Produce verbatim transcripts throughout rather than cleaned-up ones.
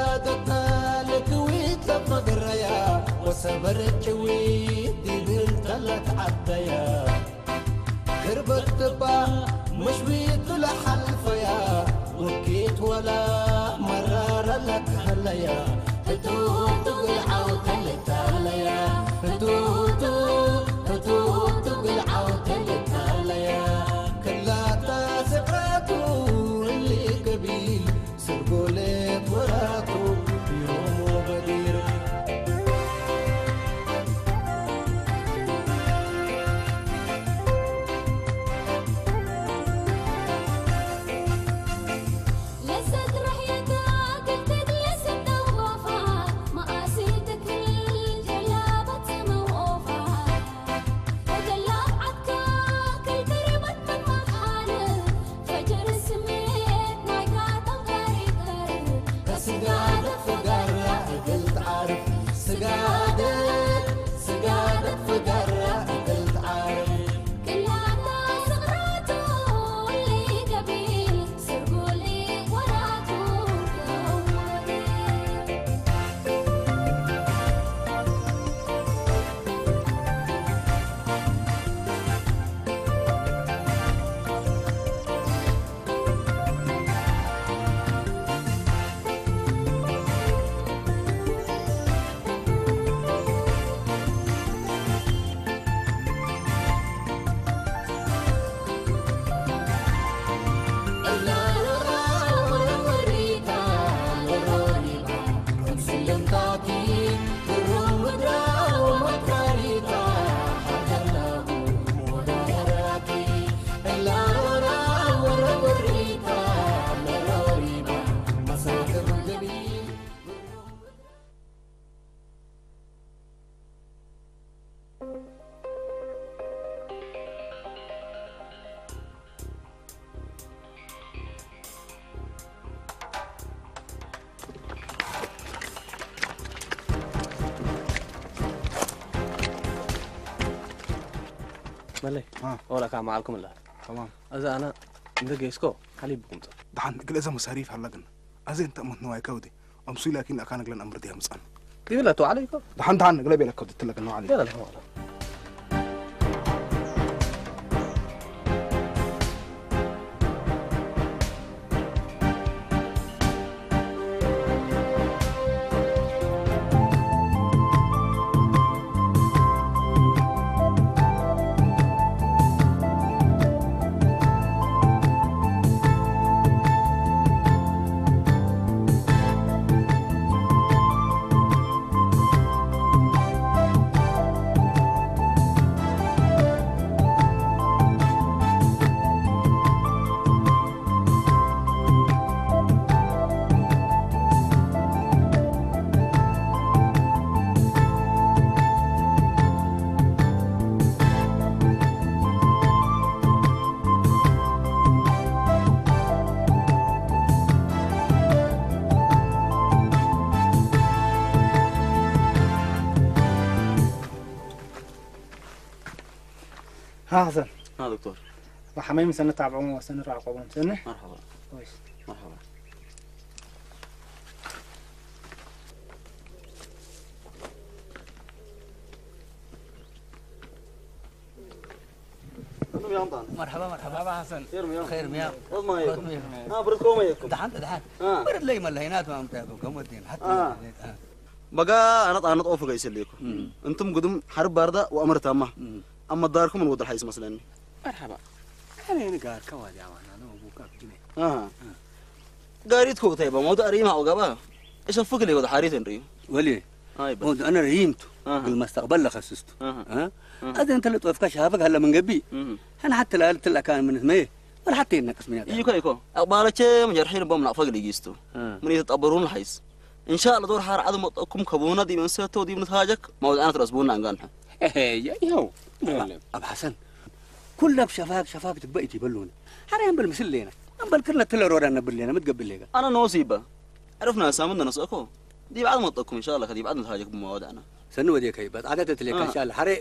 سجادتنا لكويت لفقريا وسبرت كويت دي بنت لا تعديا قربت تبا مش بيت لحلفيا وكيت ولا مرار لك هليا هتو تقلع وتلت هليا هتو هتو تقلع وتلت هليا كلا تسقطوا اللي قبيل سرقولت وراتو يوم بدير مالي ها ولا كان معكم الله تمام اذا انا ندق يسكو خلي بكم دحان قلزه مصاريف هلقنا ازي انت مت نواي كودي امسي لكن اكان قلن امر دي مسان دي لا تو عليكم دحان دحان قلبي لك كودت لك انه علي يلا لا ها حسن ها دكتور وحمايم سنة تعبون وسنة راقبون سنة مرحبا كويس مرحبا مرحبا مرحبا حسن خير مياه خير مياه ما يكم ها بردكم يكم دحنت دحنت اه برد لي ملهينات ما متاكل كم ودين حتى آه. بقى انا انا اوفق يسليكم انتم قدم حرب بارده وامر تامه اما داركم الوضع حيس مثلا مرحبا انا هنا قال كواد يا مان انا ابوك جنيه اه قاريت كو طيب موضوع ريمه او قبا ايش الفق اللي وضع حاريت ريم ولي هاي موضوع انا ريمته آه. بالمستقبل لخصصته اه ها هذا انت اللي توفق شافك هلا من قبي انا حتى لا قلت لك كان من اسمه ولا حتى ينقص منها يكو يكو اقبالك مجرحين بمنا فق اللي جيستو من يتطبرون الحيس ان شاء الله دور حار عدم كبونه دي من سيتو دي من هاجك موضوع انا ترسبونا انغانها ايه يو ابو حسن كلها بشفاك شفاك تبقى يبلون حرام بالمثل لينا بل كلنا تلرور انا باللينا متقبل ليك انا نوصيبه عرفنا سامنا نسقكو دي بعد ما تطقم ان شاء الله دي بعد نتهاجك بمواضعنا سنو وديك هيبات عادت لك ان شاء الله حري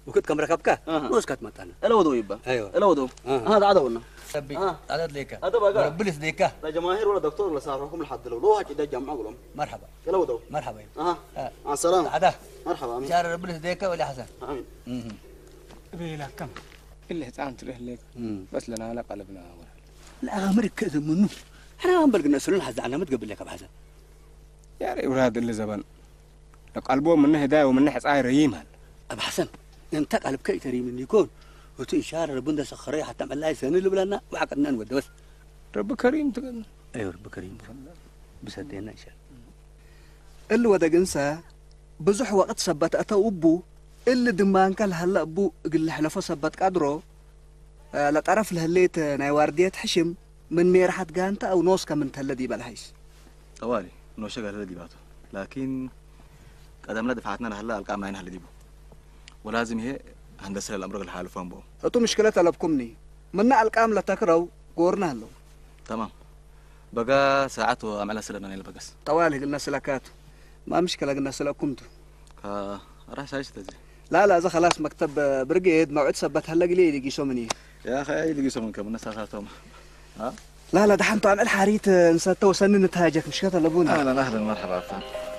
وكنت كم ركبك أها. نوس كات متانا الا ودو يبا ايوه الا ودو أها. هذا عدونا ربي آه. عدد ليك هذا بقى. ربي ليك لا جماهير ولا دكتور ولا صارهم لحد لو لو هاك ده جمع قولهم مرحبا الا ودو مرحبا اها آه. مع السلامه عدا مرحبا امين شعر ربي ليك ولا حسن امين بيلا كم اللي هتعان تروح لك بس لنا على قلبنا لا امرك كذا منو احنا ما بلقنا نسولنا حزن على ما تقبل لك ابو حسن يا ري ولاد اللي زبن قلبه منه هدايه ومنه حصاي ريم ابو حسن انت قلب كي تري من يكون وتي اشاره ربنا سخريه حتى عمل لها سنه اللي بلنا وعقدنا نود بس رب كريم تقول ايوه رب كريم بسدينا ان شاء الله اللي ودا جنسا بزح وقت سبت أتى أبو اللي دمان كل هلا أبو قل حلفه سبت قدره آه لا تعرف لهليت نايواردية حشم من ميرحة جانتا أو نوس كمن تهلدي بالهيس طوالي نو شغل هلدي باتو لكن قدام لا دفعتنا هلا القى معنا هلدي بو ولازم هي هندسه الامر الحال فهم بو أتو مشكلة طلبكمني منا القام لا تكرهوا قورنا هلو تمام بقى ساعته عملها سلنا نيل بقس طوالي قلنا سلكاتو ما مشكلة قلنا سلكمتو كا راح شايش تجي لا لا إذا خلاص مكتب برقيد موعد سبت هلا قليل يجي سومني يا اخي اي اللي يسمون كم الناس ساعتهم ها لا لا دحين طعم الحريت نسيت وسنن نتهاجك مش كذا لابونا اهلا اهلا مرحبا عفوا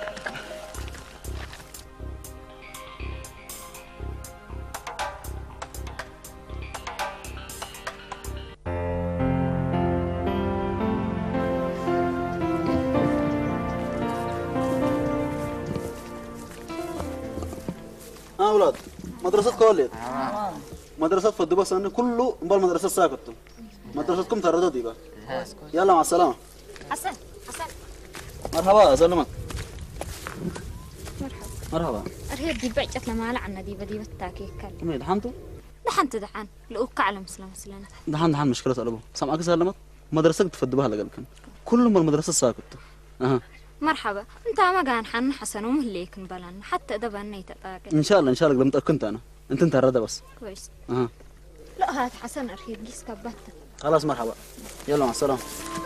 ها اولاد مدرستكم وليت مدرسة فدوا سنة كله مبال مدرسة ساكتوا مدرستكم تردوا دي بقى يلا مع السلامة حسن حسن مرحبا سلمت مرحبا مرحبا أرهيب دي بعجت لما لعنا دي بدي بتاكي كلم كم دحنتوا دحنت دحن لقوك على مسلم مسلم دحن دحن مشكلة أبو سامعك سلمت مدرستك تفدوها لقلكم كل ما المدرسة ساكتوا أها مرحبا انت ما كان حن حسن ومهليك بلان حتى ده بني تطاقي إن شاء الله إن شاء الله قدمت كنت أنا أنت أنت الردة بس كويس أها لا هات حسن أرهيب جيس كبت خلاص مرحبا يلا مع السلامة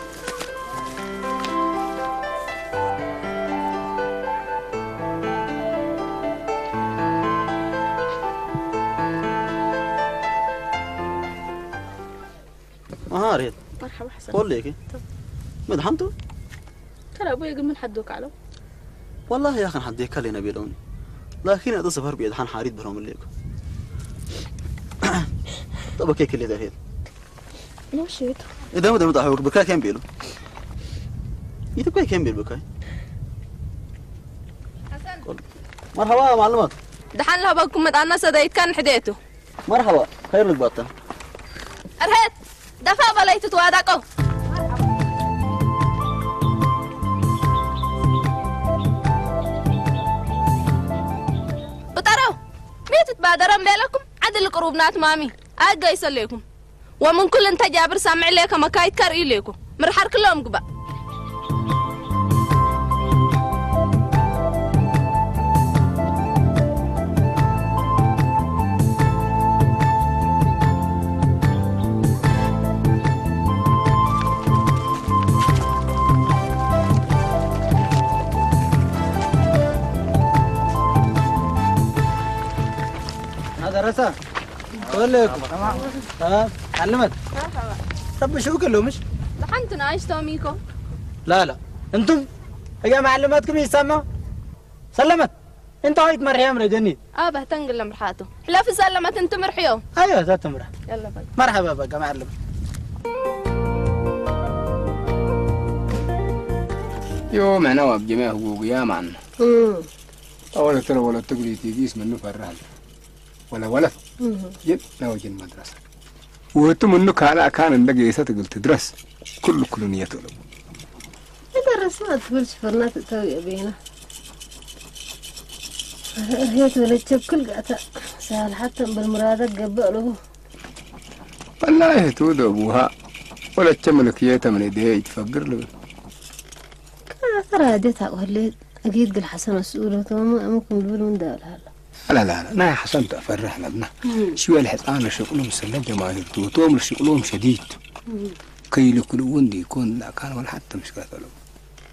أها ريت مرحبا حسن قول لي كي ما دحنتوا ترى ابوي يقول من حدوك علو والله يا اخي حد يكلي نبي لوني لكن هذا سفر بيد حن حاريد برهم الليكو طب كيك اللي ذا مو شيت اذا ما دام ضحوك بكاي كم بيلو يتبقى كم بيلو بكاي حسن مرحبا معلمات دحن لها بكم مدانا سدايت كان حديته مرحبا خير لك باطن أرهيت دفع بلايت توادقو بتروا ميت تبادرن بينكم عدل قروبنات مامي أجا يسليكم ومن كل انت جابر سامع لك مكايد كاري لكم مرحر كلهم قبا هذا رسا قول لك تمام علمت مرحبا طب شو كله مش دحنتوا نايش توميكم لا لا انتم يا معلماتكم يسمى سلمت انت هايت مريم رجني اه بهتنقل لمرحاته لا في سلمت انتم مرحيو ايوه ذات مرح يلا بقى مرحبا بقى معلم يوم انا وبجميع حقوقي يا معنا أولا ترى ولا تقولي تيجيس منه فرال ولا ولا جد نوجي المدرسة وتم منه كان كان عندك جيسة تقول تدرس كل كل نيته له درس ما تقولش فرنات تسوي أبينا هي تولد كل قطع سهل حتى بالمرادة قبله والله تود أبوها ولا تملك ياتا من يديه يتفقر له ترى هديتها وهلي أكيد قل حسن مسؤولة وما ممكن يقولون ده هلا لا لا لا أنا حسن تفرح لنا شوية الحيطان شغلهم سلم جماهير توتهم شغلهم شديد كي لكلون دي يكون لا كان ولا حتى مش كذا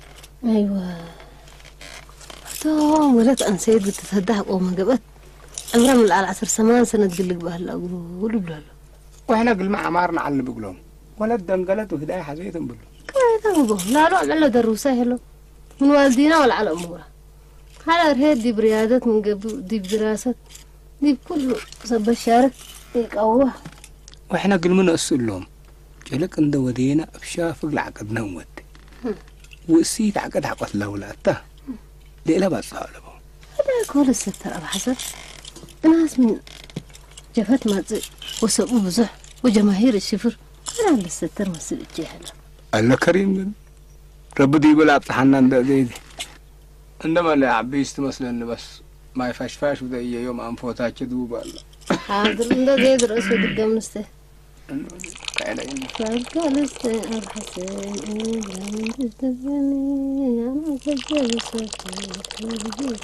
أيوة تو ولد أنسيد بتتهدح وما قبت عمرها من العصر سمان سنة تقلق بهلا قولوا له واحنا قل مع عمارنا على اللي بيقولون ولا الدنقلت وهدايا حزيتهم بلو كيف تقول لا لا على دروسه هلو من والدينا ولا على أموره هذا رهيد دي بريادات من قبل دي بدراسات دي كله صب الشارك يقوه واحنا قل من أسول لهم جلك عند ودينا بشاف العقد نوت وسيت عقد عقد لولاته ليلا بس هذا هذا كل الستر أبو حسن ناس من جفت ما تزي وسبوا بزح وجماهير الشفر أنا عند الستر مسل الجهل الله كريم رب دي يقول عبد الحنان ده دي عندما اللي عبيست مثلا بس ما يفشفاش وده يوم أنفوتها كذوب الله حاضر ده يدرس ودق مسته كأنه إنه فقال استاذ حسين إني تستفني أنا سجل سجل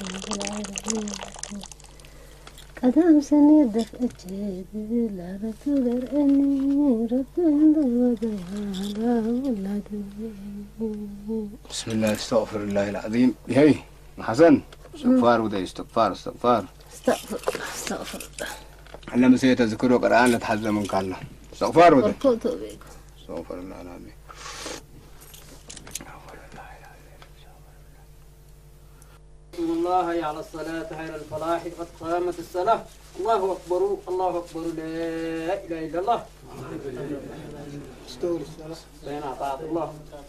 قدام سني دفعت جيدي لا رتول رأني رد عند الوضع على بسم الله استغفر الله العظيم هي حسن استغفار وده استغفار استغفار استغفر استغفر أنا مسيت أذكره قرآن لتحزن من كله استغفار وده بركوت بيك استغفر الله العظيم الله حي على الصلاة حي الفلاح قد قامت الصلاة الله أكبر الله أكبر لا إله إلا الله استوي الصلاة بين أطاعت الله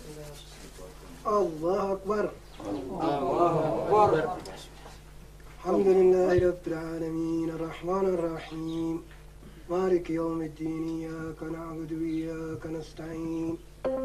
الله أكبر الله أكبر الحمد لله رب العالمين الرحمن الرحيم مالك يوم الدين إياك نعبد وإياك نستعين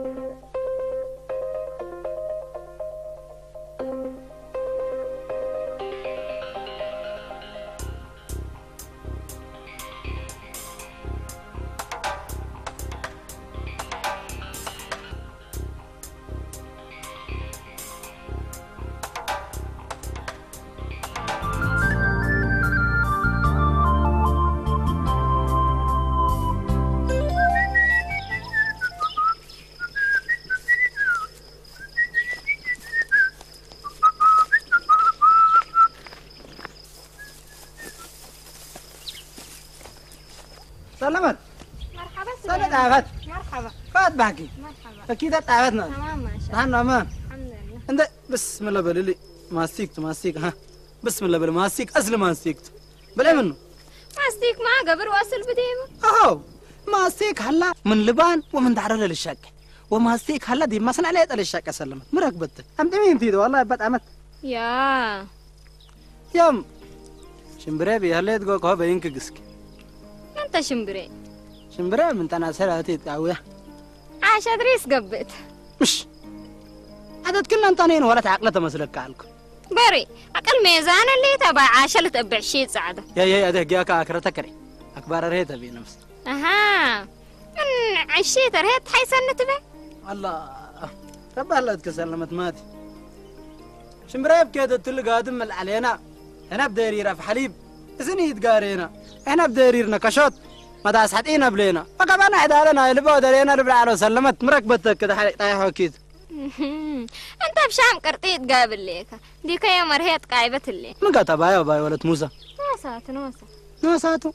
سلمت مرحبا سلمت تعبت مرحبا فات بحكي مرحبا أكيد تعبتنا تمام ما شاء نحن الله أمان الحمد لله عند بسم الله بللي ماسيك ماسيك ها بسم الله بل ماسيك أصل ماسيك بلا منه ماسيك ما قبر واصل بديمه أهو ماسيك هلا من لبان ومن دعرة للشاك وماسيك هلا دي ما صنع ليت للشاك سلمت مركبتك أم دمين تيدو والله بات عمت يا يوم شمبريبي هلا تقول كهو بينك قسك انت شمبري شمبري من تناسلها تتقويه عاش ادريس قبت مش عدد كلنا انطانين ولا تعقلته مسلك كالكم بري اقل ميزان اللي تبع عاشة تبع شيء سعادة يا يا أده جاك أكرتكري أكبر رهيتها بنفس اها من عشيت رهيت حيث النتبه الله رب الله تكسلمت ماتي شمبريب كده تلقى قادم علينا هنا بديريرا في حليب إذن يتقارينا هنا بديريرنا كشوت ما داس حتينا بلينا فقبنا عدالنا اللي بقى درينا اللي بالعالو سلمت مركبتك كده حالي طايحة وكيد انت بشام قرطيت قابل ليك ديك يا مرهيت قايبة اللي من قطع بايا بايا ولد موسى نوسات نوسات نوساتو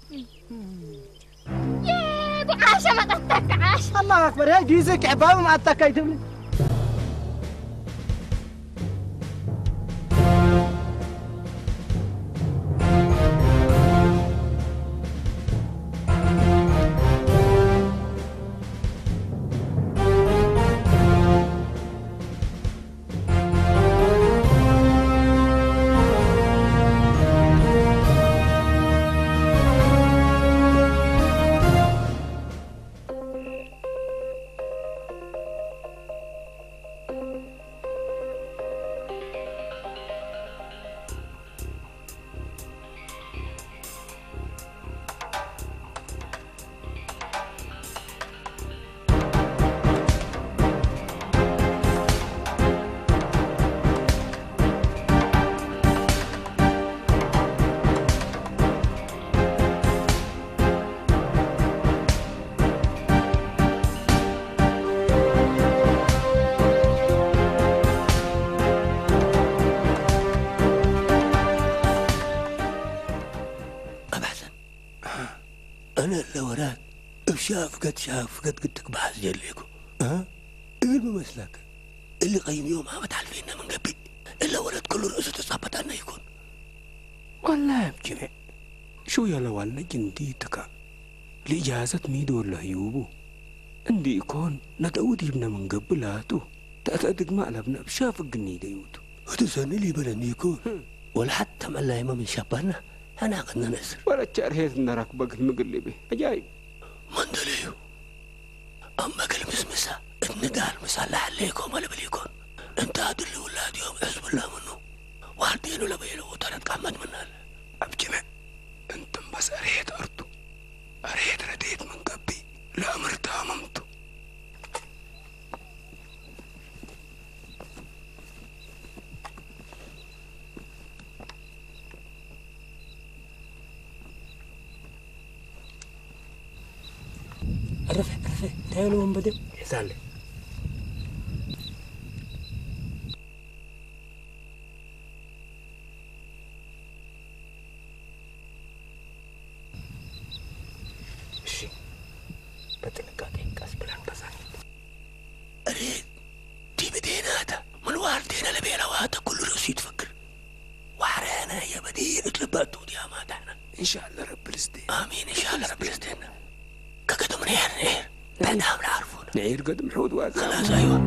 ياي عاشة ما تتك عاش الله أكبر يا جيزك عباوي ما أتكيتم أنا اللي وراك بشاف قد شاف قد قد تكبح جليكو ها الممثلك اللي قيم يوم عمد حلفينا من قبل إلا ولد كل رؤسه تصابت أنه يكون والله بجمع شو يلا والله جنديتك لإجازة ميدو ولا يوبو عندي يكون ندعود ابن من قبلاته تأتأدق مقلبنا بشاف القني ديوتو وتسألني لي بلني يكون ولا حتى ما الله من شبهنا أنا قدنا نسر ولا تشارهيت نراك بقى المقلبي عجايب من دليو أما قلب مسمسة النداء المسلح عليكم ولا بليكم انت هادوا اللي ولاد يوم حزب الله منه واردين ولا بيلو وطلت قامت منها أبجمع انت بس أريد أرضه أريد رديت من قبي لا مرتها ممتو الرفع الرفع تعالوا من بدأ يسال لي الشي بتلقاكي كاس بلان بسان أريد دي بدينا هذا من واردينا لبينا وهذا كل رأسي تفكر وحرانا يا بدينا تلباتو دي أماتنا إن شاء الله رب الاستين آمين إن شاء الله رب الاستين كقدم نير نير بعدها ما عارفون نير قدم حود واسع خلاص ايوه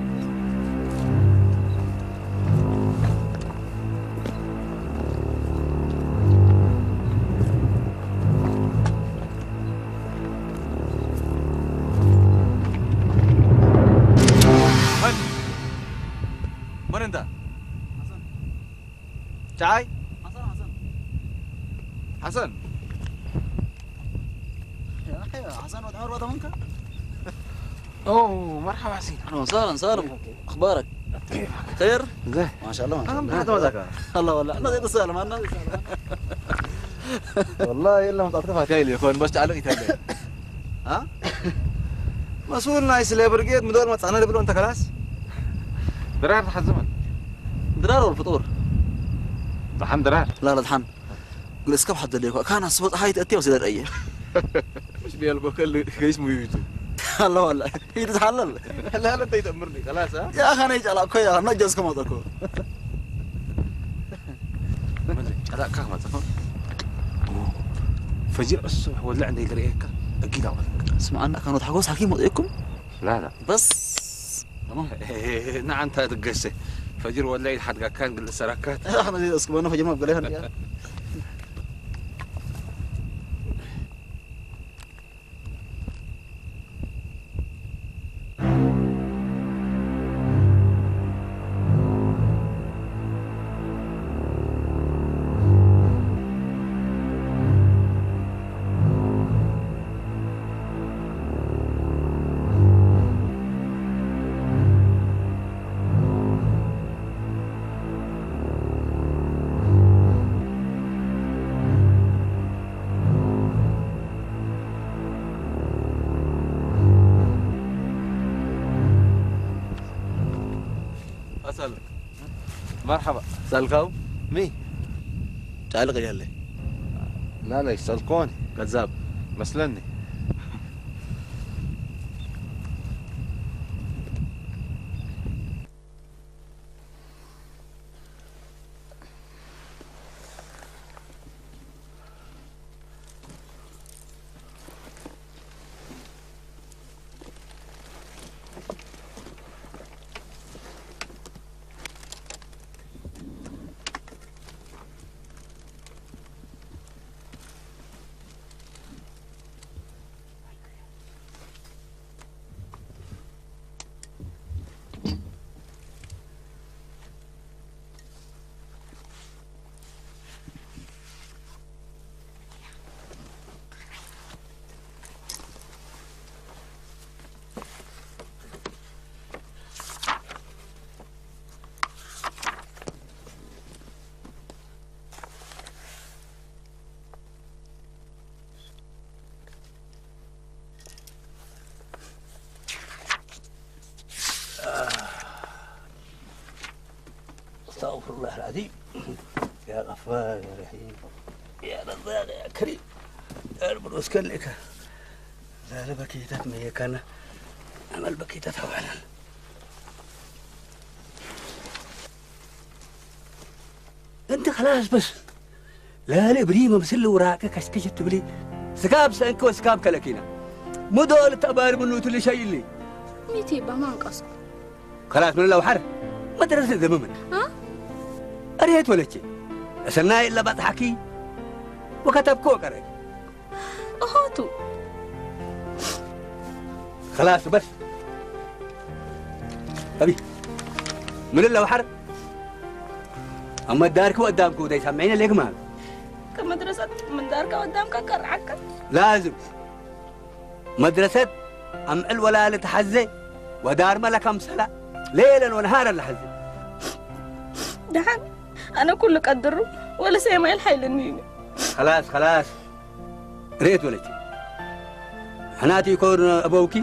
من من انت؟ حسن جاي؟ حسن حسن حسن يا أخي حسن وتعور وضع منك؟ اوه مرحبا حسين اهلا وسهلا سالم اخبارك؟ كيفك؟ خير؟ زين ما شاء الله ما شاء اهم الله حاجه مزاك الله والله انا زي سالم انا زي سالم والله الا متعطفها تايلي يكون بس تعالوا يتهلل ها؟ مسؤول نايس ليبر جيت مدور ما تصنع لي انت خلاص درار تحت الزمن درار ولا الفطور؟ طحن درار لا لا طحن قل اسكب حد اللي كان اصبط هاي تاتي وسيدر ايه مش بيلقوا كل اسمه يوتيوب الله والله هي تتحلل لا لا انت يدمرني خلاص ها يا اخي انا يجي على كويا نجز كما تكون هذا كم تكون فجر الصبح ولا عندي قريكه اكيد اول اسمع انا كانوا تحقوس حكيم وضعكم لا لا بس نعم انت تقسي فجر ولا يحد كان قل السراكات احنا زي اسكبنا فجر ما بقولها اسالك مرحبا سالكاو مين؟ تعال غير لي لا لا يسالكوني كذاب مسلني استغفر الله العظيم يا غفار يا رحيم يا رزاق يا كريم البروس كلك لا لا بكيتات ما كان عمل بكيتات فعلا انت خلاص بس لا لا بريمه بس اللي وراك كشكشت بلي سكاب سانك وسكاب كلكينا مو دول تبار منو تلي شيء اللي ميتي بما انقص خلاص من لو حر ما درست ذممن ها اريت ولا شيء اسناي الا بضحكي وكتب كوكرك اهوتو خلاص بس ابي من لو حر اما دارك قدامك ودا يسمعين ليك مال كمدرسة من دارك قدامك كرعك لازم مدرسة أم الولا لتحزي ودار ملك أمسلا ليلا ونهارا لحزي دحن أنا كل قدره ولا سيما يلحي للنيني خلاص خلاص ريت ولا شيء حناتي يكون أبوكي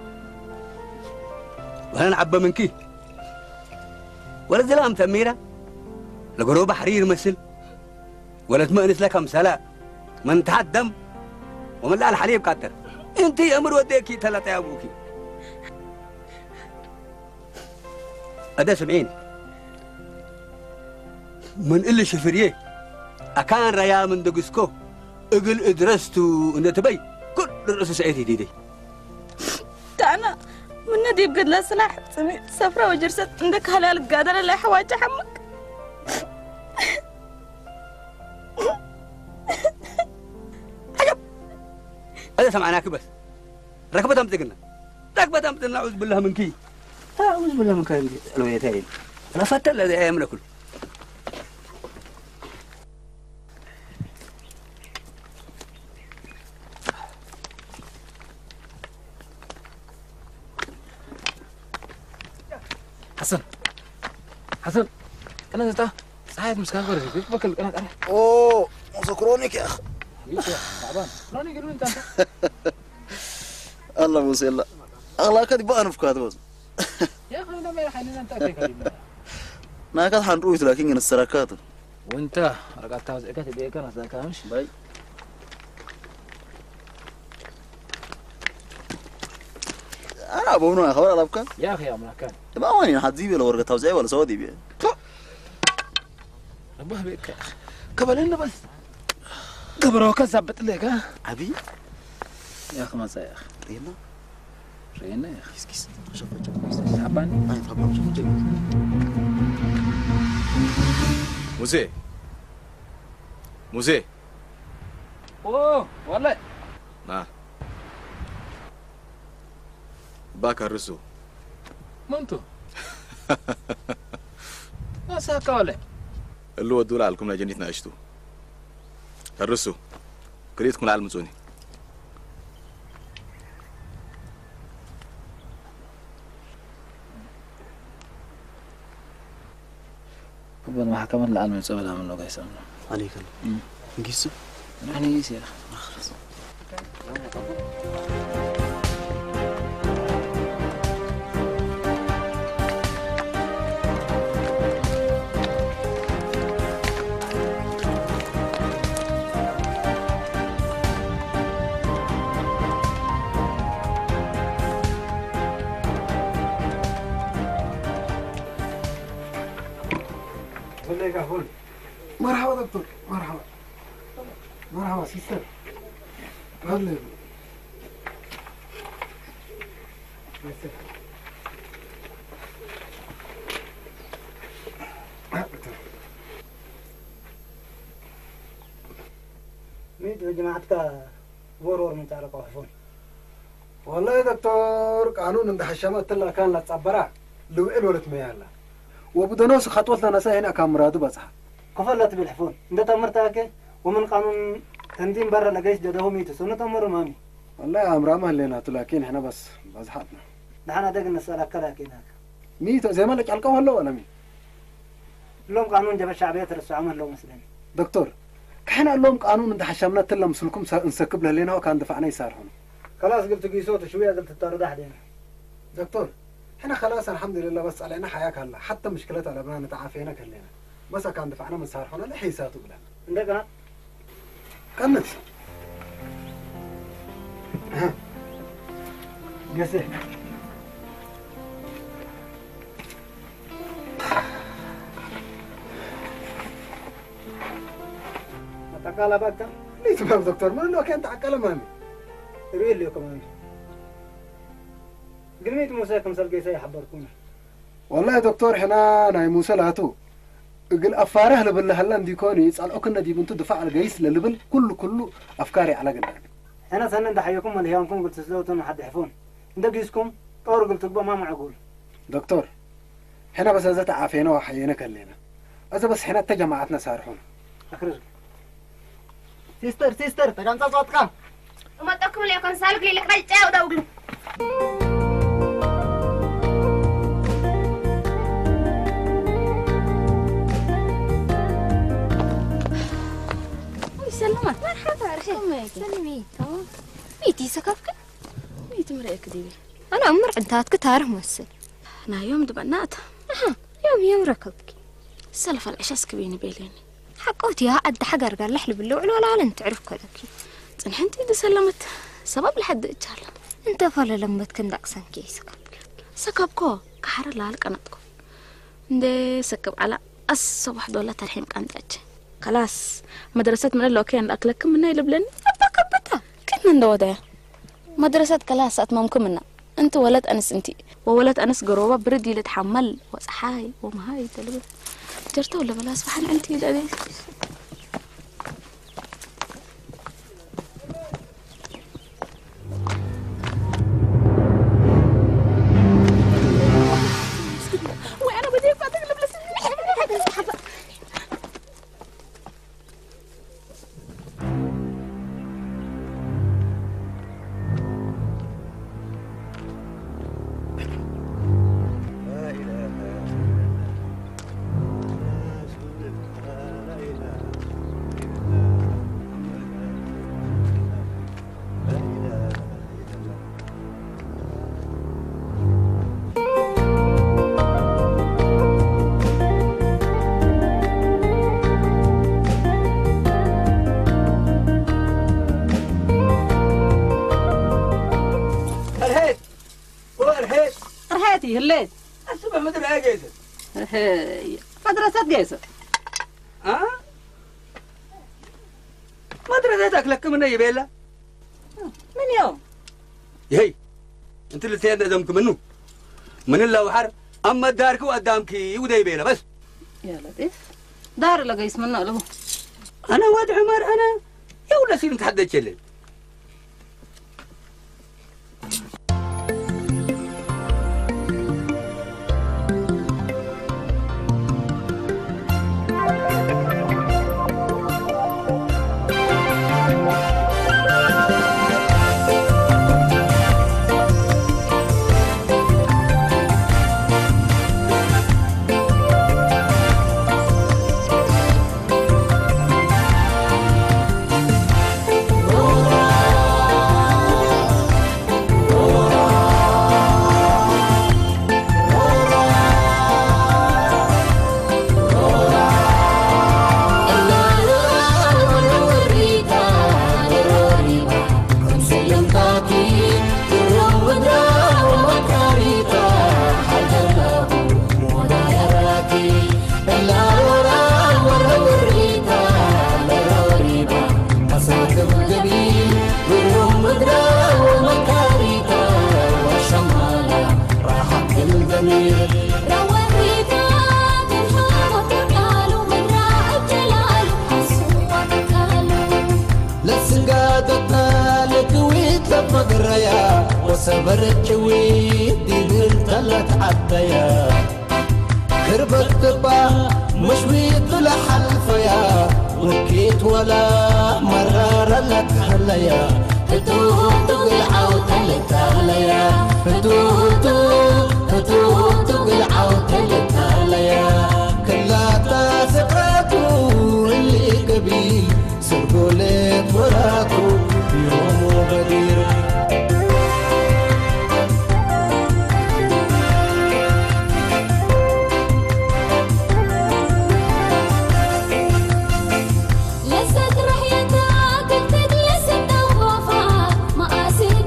وأنا نعبى منكي ولا زلام ثميرة لقروب حرير مثل ولا تمأنس لك أمسلا من تحدم ومن لا الحليب قدر انت امر وديكي ثلاثة يا ابوكي ادا سمعيني من اللي شفريه اكان ريا من دقسكو اقل ادرستو ان تبي كل الرؤوس سعيتي ديدي تانا من نديب قد لا سلاح سمي سفرة وجرست عندك هلال قادر لا حواج حمك هذا سمعناك بس ركبت امتقنا ركبت امتقنا اعوذ بالله منكي اعوذ بالله منك الويتين انا فتل الذي ايام لكل حسن حسن انا زتا صحيت مسكان غير كيف بكل انا انا اوه مسكرونك يا اخي تعبان راني قالوا انت الله موسى الله الله كذي بقى نفكات بس يا اخي انا ما يحنين انت كلمه ما كان حنروح لكن من السركات وانت رجعت عاوز اكاتب بايه كان هذاك مش باي انا ابونا خبر الابكا يا اخي يا مكان ما وين حتجيب ولا ورقه توزيع ولا سودي بيه رباه بك قبلنا بس قبره كذبت لك ها ابي يا اخي ما يا اخي رينا رينا يا اخي كيس كيس شوف شوف تعبان اي تعبان شوف موسى موسى اوه والله ما باك الرسو ما انتو ما ساكا ولا اللي هو الدولة عليكم لجنيتنا عشتو الرسو كريتكم العالم زوني ربنا محكمة العالم يتسوى من لغة يسمى عليك الله نقيسو يعني يس يا أخي خلاص مرحبا دكتور مرحبا مرحبا سيستر هلا ميت جماعتك ورور من تعرف عفون والله يا دكتور قانون عند حشامات تلا كان لا تصبرا لو ال ولت ما يلا وبدنوس خطوه لنا هنا كان مراد بصح كفلت بالحفون انت تمرتك ومن قانون تنظيم برا لقيت جده ميت سنه تمر مامي والله امر ما لنا لكن احنا بس بزحتنا نحن دق نسالك كذا هناك ميت زي ما لك علقه ولا ولا مين لهم قانون جب الشعبيه ترسو عمل له مسلم دكتور احنا لهم قانون عند حشامنا تلا مسلكم نسكب لنا وكان دفعنا يسار هنا خلاص قلت قيسوت شويه قلت تطرد احدنا دكتور احنا خلاص الحمد لله بس علينا حياك هلا حتى مشكلتها لبنان نتعافينا كلنا بس كان دفعنا من صار هنا لحيساته بلا عندك كانت قسي أتقال بقى ليش ما دكتور ما إنه كان تعقل مامي ريل لي كمان قلميت موسى كم سال قيسي حبركونا والله يا دكتور حنا ناي موسى لاتو قل أفاره لبل هلا ديكوني يسأل أكن دي بنت دفع على جيس للبل كله كله أفكاري على قدر أنا سنن دحيكم اللي هيانكم قلت سلوتون حد يحفون ده جيسكم طور قلت تبقى ما معقول دكتور حنا بس إذا تعافينا وحيينا كلنا إذا بس حنا تجمعتنا سارحون أخرج سيستر سيستر تجمع صوتك وما تأكل لي كان سالك لي لك رجع ودوقلو سلمت مرحبا رخي سلمي تمام ميتي سكفك ميتي مريك ديبي أنا عمر عندها كتار مسل أنا يوم دبنات أها يوم يوم ركبك سلف العشاء سكبيني بيليني حقوتي يا قد حجر قال لحلي باللوعل ولا أنت تعرف كذاك تنحنتي دي سلمت سبب لحد إتشال أنت فلا لما تكن دقسن كي سكبك سكبكو كحر لالك أنتكو دي سكب على الصبح دولة الحين كانت أجي خلاص مدرسة من اللو كان أكلك منا يلبلن أبا كبتا كنا ندودا مدرسة كلاس أتمامكم منا أنت ولد أنس أنتي وولد أنس قروبة بردي لتحمل وصحاي ومهاي تلبل جرتوا ولا بلا صباحا أنتي دادي وأنا بدي فاتك لبلا سنين هليت الصبح مدري ايه جيسة هي مدرسة جيسة ها مدرستك لك من اي بيلا من يوم يهي انت اللي سيادة دمك منه من الله وحر اما دارك وقدامك ودي بيلا بس يا لطيف دار لقى يسمنا له انا واد عمر انا يا ولا سير نتحدث شلل صبرت ويد دير تلت عديا قربت تبا مشوي طلع حلفيا وكيت ولا مرار لك هليا فتوه تقلع وتلت هليا فتوه فتوه تقلع وتلت هليا كلها سقراته اللي قبيل سرقوا لك وراكو يوم وبدير لسه تروح يا تاكل تجلس الدوافات ما قاسيت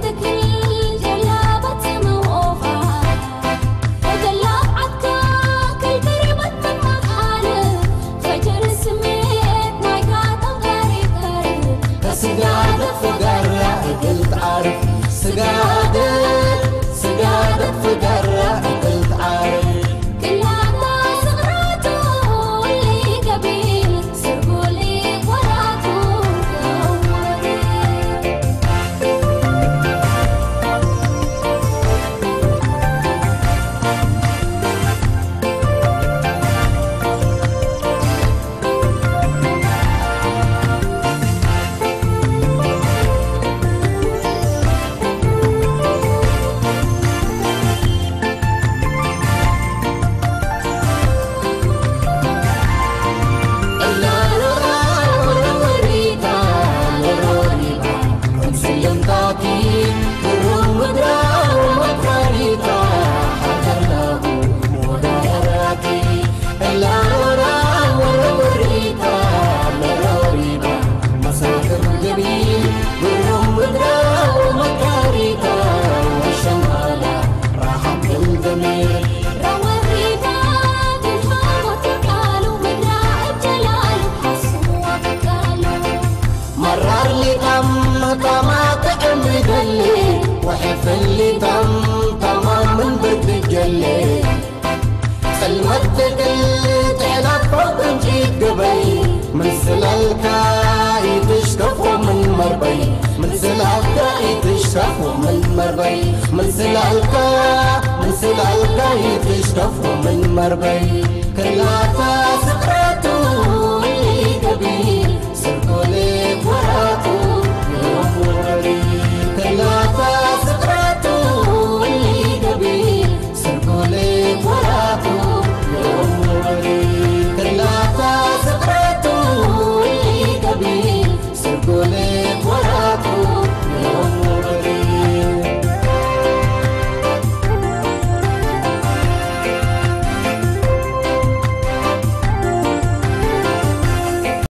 تقل تحلى فوق مجيد قبي من سلالك يتشكفوا من مربي من سلالك يتشكفوا من مربي من سلالك من سلالك يتشكفوا من مربي كلها سقرات